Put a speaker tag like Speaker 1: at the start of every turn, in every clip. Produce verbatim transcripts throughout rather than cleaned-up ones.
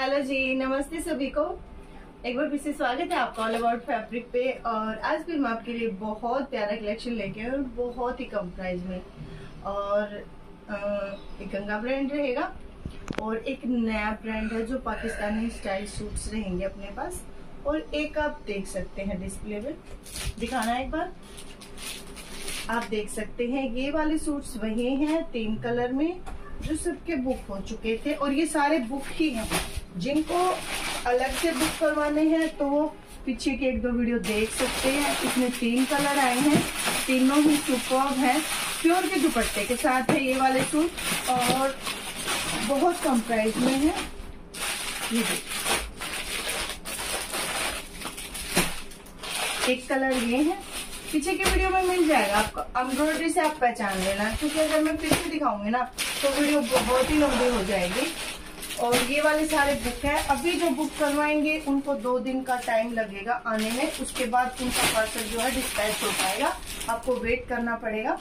Speaker 1: Hello जी, नमस्ते सभी को। एक बार फिर से स्वागत है आपका ऑल अबाउट फैब्रिक पे। और आज फिर मैं आपके लिए बहुत प्यारा कलेक्शन लेके और बहुत ही कम प्राइस में। और एक गंगा ब्रांड रहेगा और एक नया ब्रांड है जो पाकिस्तानी स्टाइल सूट्स रहेंगे अपने पास। और एक आप देख सकते हैं डिस्प्ले में, दिखाना एक बार। आप देख सकते हैं ये वाले सूट्स वही हैं तीन कलर में जो सबके बुक हो चुके थे, और ये सारे बुक ही हैं। जिनको अलग से बुक करवाने हैं तो वो पीछे के एक दो वीडियो देख सकते हैं। इसमें तीन कलर आए हैं, तीनों ही सुपर्ब हैं। प्योर के दुपट्टे के साथ है ये वाले सूट और बहुत कम प्राइस में है। ये एक कलर ये है, पीछे की वीडियो में मिल जाएगा आपको। एम्ब्रॉयडरी से आप पहचान लेना, क्योंकि अगर मैं फिर से दिखाऊंगी ना तो वीडियो बहुत ही लंबी हो जाएगी। और ये वाले सारे बुक है। अभी जो बुक करवाएंगे उनको दो दिन का टाइम लगेगा आने में, उसके बाद उनका पार्सल जो है डिस्पैच हो पाएगा। आपको वेट करना पड़ेगा।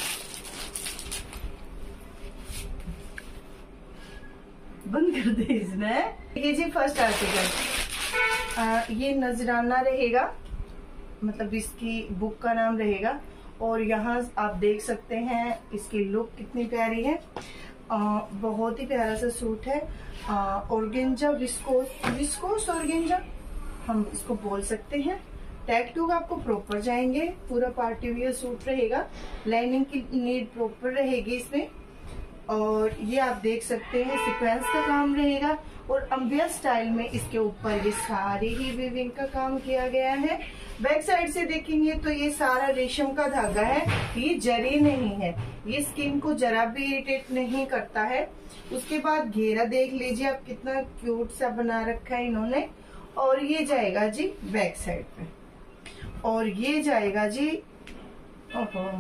Speaker 1: बंद कर दे इसने। ये जी फर्स्ट आर्टिकल, ये नजराना रहेगा, मतलब इसकी बुक का नाम रहेगा। और यहाँ आप देख सकते हैं इसकी लुक कितनी प्यारी है। आ, बहुत ही प्यारा सा सूट है। ऑर्गेंजा विस्कोस विस्कोस ऑर्गेंजा हम इसको बोल सकते हैं। टैग टूग आपको प्रॉपर जाएंगे। पूरा पार्टी वियर सूट रहेगा, लाइनिंग की नीड प्रॉपर रहेगी इसमें। और ये आप देख सकते हैं सीक्वेंस का काम रहेगा और अम्बिया स्टाइल में इसके ऊपर ये सारी ही वीविंग का काम किया गया है। बैक साइड से देखेंगे तो ये सारा रेशम का धागा है, ये जरी नहीं है। ये स्किन को जरा भी इरिटेट नहीं करता है। उसके बाद घेरा देख लीजिए आप, कितना क्यूट सा बना रखा है इन्होंने। और ये जाएगा जी बैक साइड पे, और ये जाएगा जी ओहो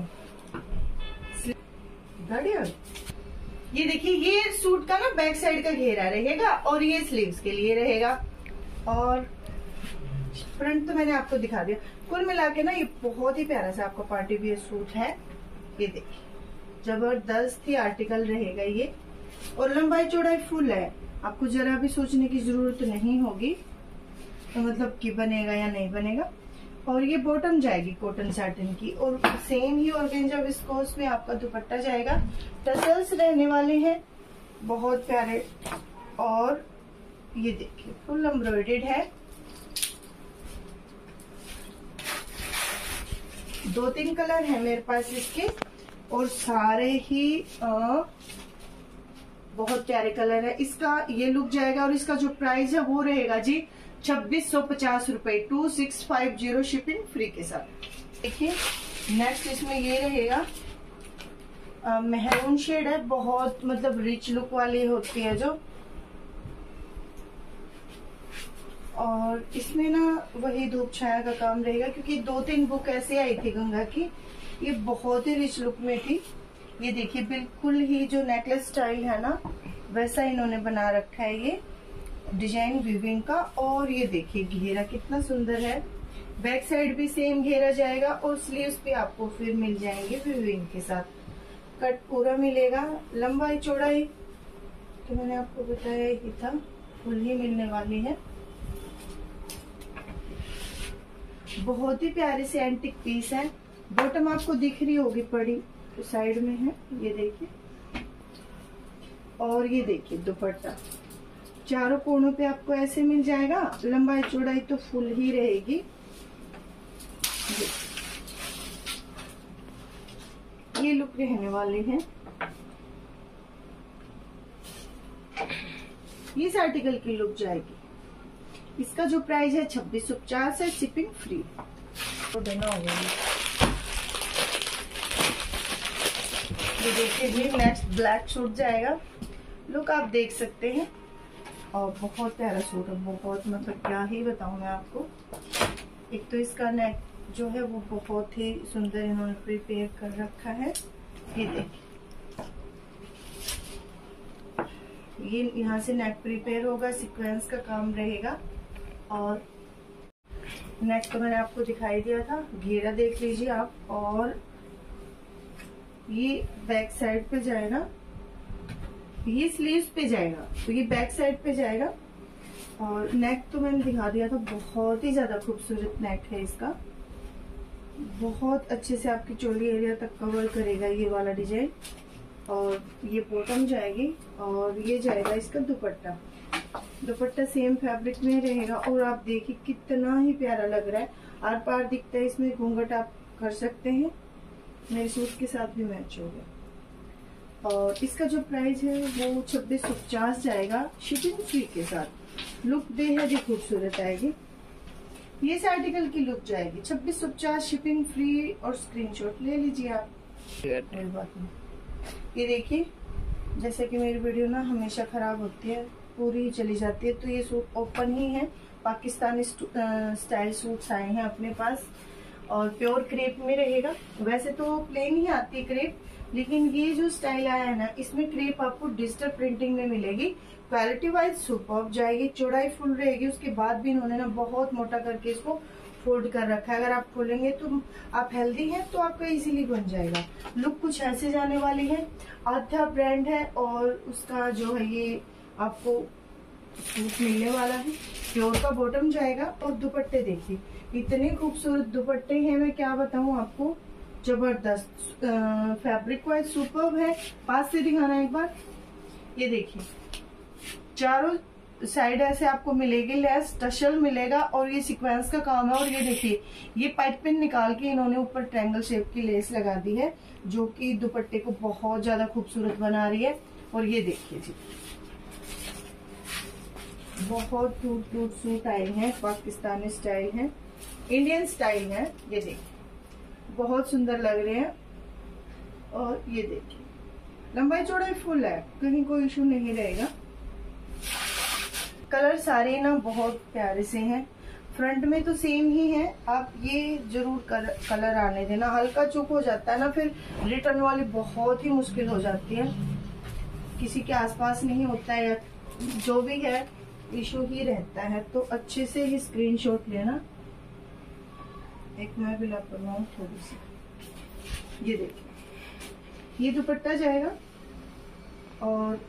Speaker 1: बढ़िया। ये देखिए, ये सूट का ना बैक साइड का घेरा रहेगा और ये स्लीव्स के लिए रहेगा। और फ्रंट तो मैंने आपको दिखा दिया। कुल मिला के ना ये बहुत ही प्यारा सा आपका पार्टी वियर सूट है। ये देखिए जबरदस्त ही आर्टिकल रहेगा ये। और लंबाई चौड़ाई फुल है, आपको जरा भी सोचने की जरूरत नहीं होगी तो मतलब कि बनेगा या नहीं बनेगा। और ये बॉटम जाएगी कॉटन सैटिन की, और सेम ही ऑर्गेंजा विस्कोस में आपका दुपट्टा जाएगा। टसल्स रहने वाले हैं बहुत प्यारे। और ये देखिए फुल एम्ब्रॉयडर्ड है। दो तीन कलर है मेरे पास इसके, और सारे ही आ, बहुत प्यारे कलर है। इसका ये लुक जाएगा और इसका जो प्राइस है वो रहेगा जी छब्बीस सौ पचास रूपये, two six five zero shipping free के साथ। देखिए नेक्स्ट इसमें ये रहेगा, मेहरून शेड है, बहुत मतलब रिच लुक वाली होती है जो। और इसमें ना वही धूप छाया का काम रहेगा, क्योंकि दो तीन बुक ऐसे आई थी गंगा की, ये बहुत ही रिच लुक में थी। ये देखिए बिल्कुल ही जो नेकलेस स्टाइल है ना वैसा इन्होंने बना रखा है ये डिजाइन वीविंग का। और ये देखिए घेरा कितना सुंदर है। बैक साइड भी सेम घेरा जाएगा और स्लीव्स पे आपको फिर मिल जाएंगे वीविंग के साथ। कट पूरा मिलेगा। लंबाई चौड़ाई तो मैंने आपको बताया ही था, फुल ही मिलने वाली है। बहुत ही प्यारे से एंटिक पीस है। बॉटम आपको दिख रही होगी पड़ी तो साइड में है, ये देखिए। और ये देखिए दुपट्टा चारों कोनों पे आपको ऐसे मिल जाएगा। लंबाई चौड़ाई तो फुल ही रहेगी। ये लुक रहने वाले हैं। इस आर्टिकल की लुक जाएगी। इसका जो प्राइस है छब्बीस सौ पचास है, शिपिंग फ्री। तो देना होगा। ये देखिए जी नेक्स्ट ब्लैक सूट जाएगा। लुक आप देख सकते हैं और बहुत प्यारा सूट है, बहुत मतलब क्या ही बताऊं मैं आपको। एक तो इसका नेक जो है वो बहुत ही सुंदर इन्होंने प्रिपेयर कर रखा है। ये देखिए, ये यहाँ से नेक प्रिपेयर होगा, सीक्वेंस का काम रहेगा। और नेक तो मैंने आपको दिखाई दिया था, घेरा देख लीजिए आप। और ये बैक साइड पे जाएगा, ये स्लीव्स पे जाएगा, तो ये बैक साइड पे जाएगा। और नेक तो मैंने दिखा दिया था, बहुत ही ज्यादा खूबसूरत नेक है इसका। बहुत अच्छे से आपकी चोली एरिया तक कवर करेगा ये वाला डिजाइन। और ये बॉटम जाएगी और ये जाएगा इसका दुपट्टा। दुपट्टा सेम फैब्रिक में रहेगा और आप देखिए कितना ही प्यारा लग रहा है, आर पार दिखता है। इसमें घूंघट आप कर सकते हैं, मेरे सूट के साथ भी मैच होगा। और इसका जो प्राइस है वो छब्बीस सौ पचास जाएगा शिपिंग फ्री के साथ। लुक बेहद ही खूबसूरत आएगी। ये इस आर्टिकल की लुक जाएगी छब्बीस सौ पचास शिपिंग फ्री। और स्क्रीनशॉट ले लीजिए आप, कोई बात नहीं। ये देखिए, जैसे कि मेरी वीडियो ना हमेशा खराब होती है, पूरी ही चली जाती है, तो ये सूट ओपन ही है। पाकिस्तानी स्टाइल सूट्स आए हैं अपने पास और प्योर क्रेप में रहेगा। वैसे तो प्लेन ही आती है क्रेप, लेकिन ये जो स्टाइल आया है ना, इसमें क्रेप आपको डिजिटल प्रिंटिंग में मिलेगी। क्वालिटी वाइज सुपर्ब जाएगी, चौड़ाई फुल रहेगी। उसके बाद भी इन्होंने ना बहुत मोटा करके इसको फोल्ड कर रखा है। अगर आप खोलेंगे तो आप हेल्दी हैं तो आपका इजीली बन जाएगा। लुक कुछ ऐसे जाने वाली है। आधा ब्रांड है और उसका जो है ये आपको सूट मिलने वाला है। प्योर का बॉटम जाएगा और दुपट्टे देखिए, इतने खूबसूरत दुपट्टे हैं, मैं क्या बताऊं आपको। जबरदस्त फैब्रिक वाइज सुपर्ब है। पास से दिखाना एक बार। ये देखिए, चारों साइड ऐसे आपको मिलेगी लेस, टशल मिलेगा और ये सीक्वेंस का काम है। और ये देखिए, ये पाइप पिन निकाल के इन्होंने ऊपर ट्रायंगल शेप की लेस लगा दी है, जो कि दुपट्टे को बहुत ज्यादा खूबसूरत बना रही है। और ये देखिए जी, बहुत क्यूट क्यूट सूट आए हैं। पाकिस्तानी स्टाइल है, इंडियन स्टाइल है। ये देखिए, बहुत सुंदर लग रहे हैं। और ये देखिए, लंबाई चौड़ाई फुल है, कहीं कोई इशू नहीं रहेगा। कलर सारे ना बहुत प्यारे से हैं। फ्रंट में तो सेम ही है, आप ये जरूर कर, कलर आने देना। हल्का चुक हो जाता है ना, फिर रिटर्न वाली बहुत ही मुश्किल हो जाती है। किसी के आसपास नहीं होता है या जो भी है, इशू ही रहता है। तो अच्छे से ही स्क्रीनशॉट लेना। एक मैं भी लापरवाह थोड़ी सी। ये देखिए, ये दुपट्टा जाएगा और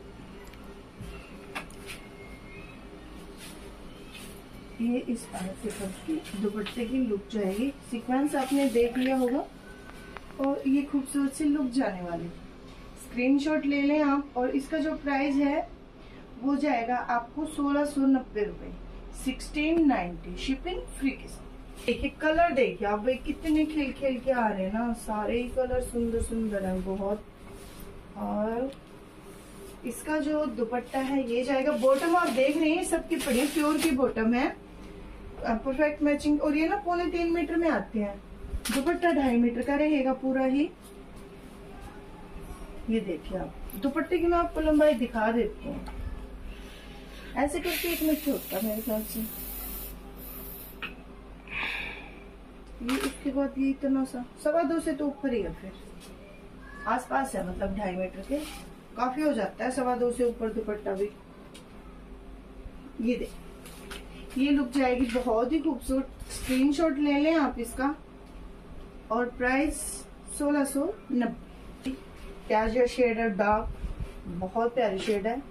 Speaker 1: ये इस आर्टिकल की दुपट्टे की लुक जाएगी। सीक्वेंस आपने देख लिया होगा और ये खूबसूरत सी लुक जाने वाली। स्क्रीनशॉट ले लें आप। और इसका जो प्राइस है वो जाएगा आपको सोलह सौ नब्बे रुपए, सिक्सटीन नाइन्टी शिपिंग फ्री के साथ। देखिए कलर देखिए आप भाई, कितने खिल खिल के आ रहे हैं ना, सारे ही कलर सुंदर सुंदर है बहुत। और इसका जो दुपट्टा है ये जाएगा। बॉटम आप देख रहे हैं सबकी पड़ी प्योर की बॉटम है, परफेक्ट मैचिंग। और ये ना पौने तीन मीटर में आते हैं। दुपट्टा ढाई मीटर का रहेगा पूरा ही। ये देखिए आप, दुपट्टे की मैं आपको लंबाई दिखा देती हूँ। ऐसे करके एक मीटर होता है मेरे ख्याल से। ये उसके बाद ये इतना सा सवा दो से तो ऊपर ही है, फिर आसपास है, मतलब ढाई मीटर के काफी हो जाता है। सवा दो से ऊपर दुपट्टा भी। ये देख, ये लुक जाएगी बहुत ही खूबसूरत। स्क्रीनशॉट ले लें आप इसका। और प्राइस सोलह सौ नब्बे। प्याजा शेड है, डार्क, बहुत प्यारी शेड है।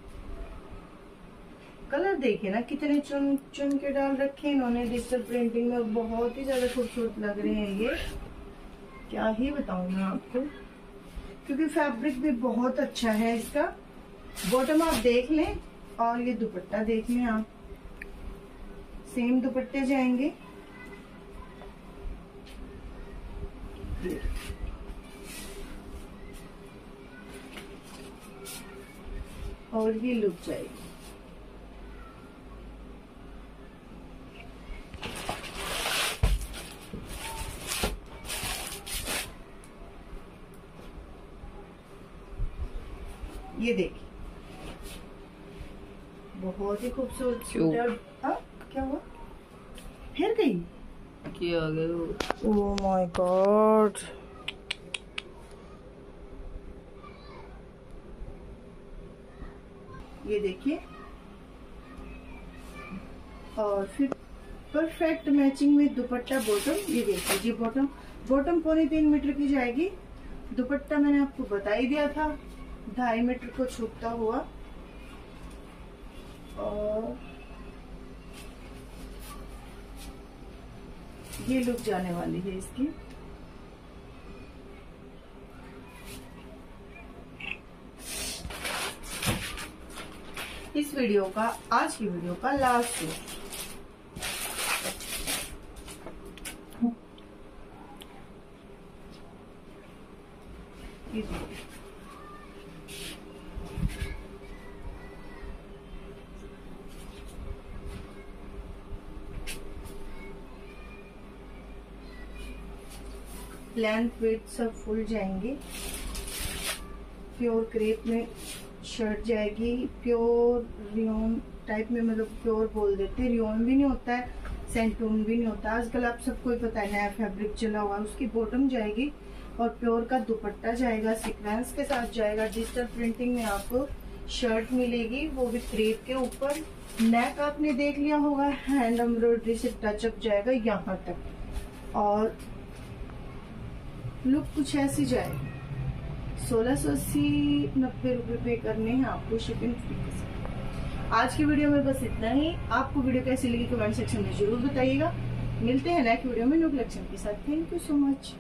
Speaker 1: कलर देखिए ना, कितने चुन चुन के डाल रखे हैं इन्होंने डिजिटल प्रिंटिंग में। बहुत ही ज्यादा खूबसूरत लग रहे हैं ये, क्या ही बताऊं मैं आपको, क्योंकि फैब्रिक भी बहुत अच्छा है इसका। बॉटम आप देख लें और ये दुपट्टा देख लें आप, सेम दुपट्टे जाएंगे। और ये लुक जाएगी। ये देखिए, बहुत ही खूबसूरत सूट है। हाँ, क्या हुआ? फिर गई
Speaker 2: क्या आ गया?
Speaker 1: ओह माय गॉड, ये देखिए। और फिर परफेक्ट मैचिंग में दुपट्टा बॉटम। ये देखिए जी, बॉटम बॉटम पौने तीन मीटर की जाएगी। दुपट्टा मैंने आपको बता ही दिया था, ढाई मीटर को छूटता हुआ। और ये लुक जाने वाली है इसकी। इस वीडियो का, आज की वीडियो का लास्ट लुक। लेंथ विड्थ सब फुल जाएंगे। प्योर क्रेप में शर्ट जाएगी, प्योर रियोन टाइप में, मतलब प्योर बोल देते, रियोन भी नहीं होता है, सेंटून भी नहीं होता। आजकल आप सबको ही पता है नया फैब्रिक चला हुआ। उसकी बॉटम जाएगी और प्योर का दुपट्टा जाएगा, सीक्वेंस के साथ जाएगा। डिजिटल प्रिंटिंग में आपको शर्ट मिलेगी, वो भी क्रेप के ऊपर। नेक आपने देख लिया होगा, हैंड एम्ब्रॉयडरी से टचअप जाएगा यहाँ तक, और लुक कुछ ऐसी जाएगी। सोलह सौ अस्सी नब्बे रुपए पे करने हैं आपको शिपिंग फ्री के साथ। आज की वीडियो में बस इतना ही। आपको वीडियो कैसी लगी कमेंट सेक्शन में जरूर बताइएगा। मिलते हैं नेक्स्ट वीडियो में न्यू कलेक्शन के साथ। Thank you so much.